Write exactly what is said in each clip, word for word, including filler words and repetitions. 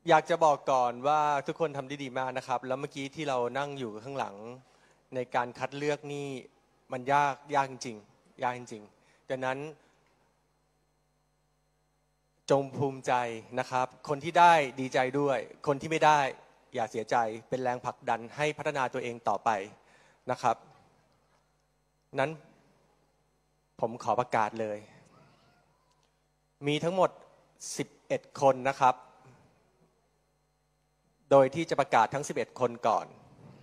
อยากจะบอกก่อนว่าทุกคนทำได้ดีมากนะครับแล้วเมื่อกี้ที่เรานั่งอยู่ข้างหลังในการคัดเลือกนี่มันยากยากจริงๆยากจริงๆดังนั้นจงภูมิใจนะครับคนที่ได้ดีใจด้วยคนที่ไม่ได้อย่าเสียใจเป็นแรงผลักดันให้พัฒนาตัวเองต่อไปนะครับนั้นผมขอประกาศเลยมีทั้งหมดสิบเอ็ดคนนะครับโดยที่จะประกาศทั้งสิบเอ็ดคนก่อน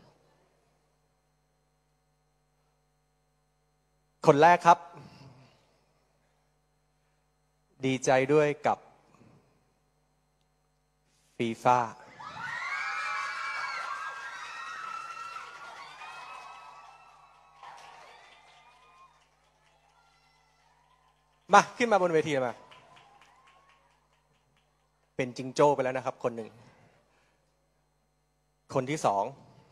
คนแรกครับดีใจด้วยกับฟีฟ่ามาขึ้นมาบนเวทีมาเป็นจิงโจ้ไปแล้วนะครับคนหนึ่งคนที่สอง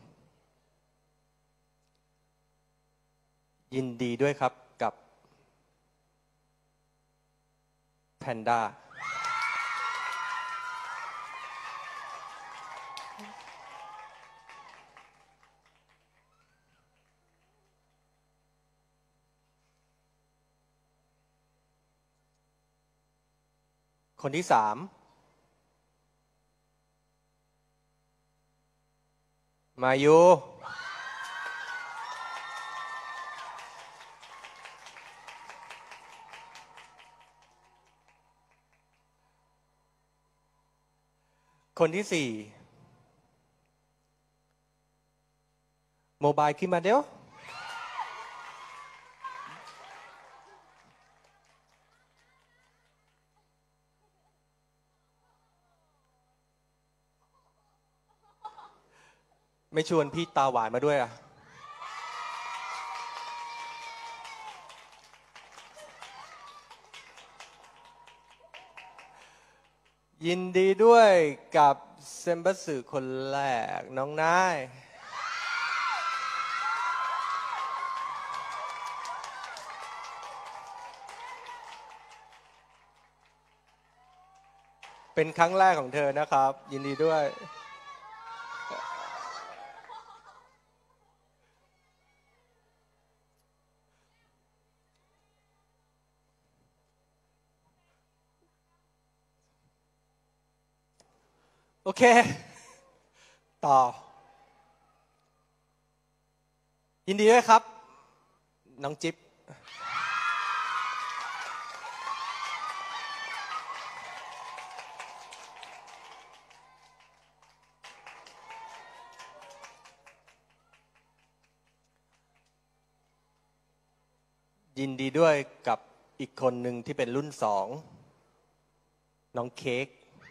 ยินดีด้วยครับกับแพนด้าคนที่สามมายูคนที่สี่โมบายขึ้นมาเดี๋ยวไม่ชวนพี่ตาหวานมาด้วยอ่ะยินดีด้วยกับเซมบัสสึคนแรกน้องนายเป็นครั้งแรกของเธอนะครับยินดีด้วยโอเคต่อยินดีด้วยครับน้องจิ๊บยินดีด้วยกับอีกคนหนึ่งที่เป็นรุ่นสองน้องเค้ก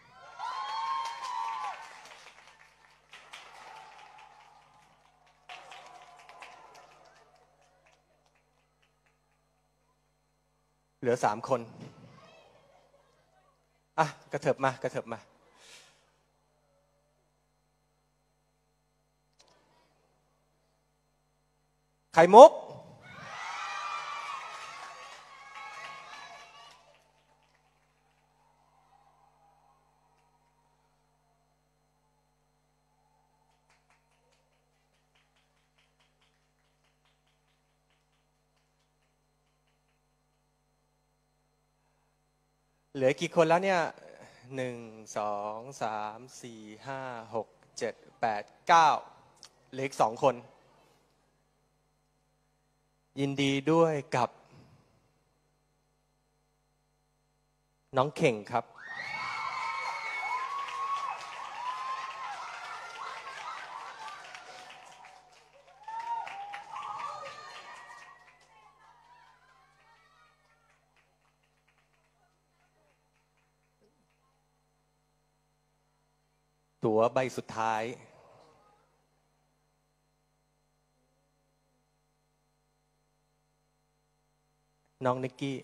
เหลือสามคนอ่ะกระเถิบมากระเถิบมาไข่มุกเหลือกี่คนแล้วเนี่ยหนึ่งสองสามสี่ห้าหกเจ็ดแปดเก้าเหลืออีกสองคนยินดีด้วยกับน้องเข่งครับตั๋วใบสุดท้ายน้องนิกกี้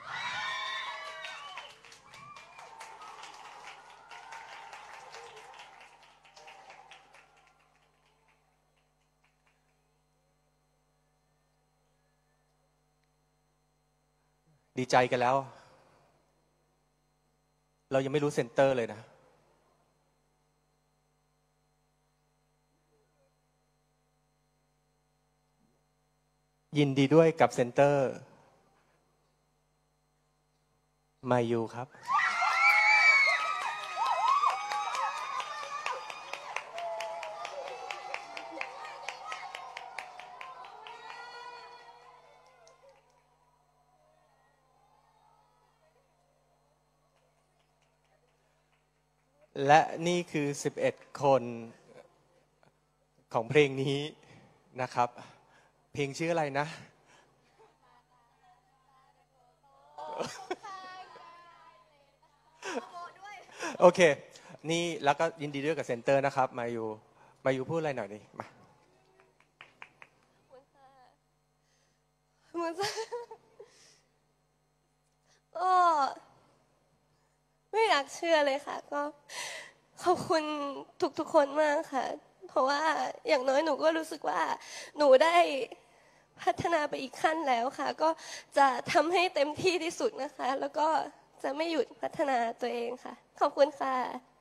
ดีใจกันแล้วเรายังไม่รู้เซ็นเตอร์เลยนะยินดีด้วยกับเซนเตอร์มายูครับและนี่คือสิบเอ็ดคนของเพลงนี้นะครับเพลงชื่ออะไรนะโอเคนี่แล้วก็ยินดีด้วยกับเซนเตอร์นะครับมายูมายูพูดอะไรหน่อยดิมาก็ไม่อยากเชื่อเลยค่ะก็ขอบคุณทุกๆคนมากค่ะเพราะว่าอย่างน้อยหนูก็รู้สึกว่าหนูได้พัฒนาไปอีกขั้นแล้วค่ะก็จะทำให้เต็มที่ที่สุดนะคะแล้วก็จะไม่หยุดพัฒนาตัวเองค่ะขอบคุณค่ะ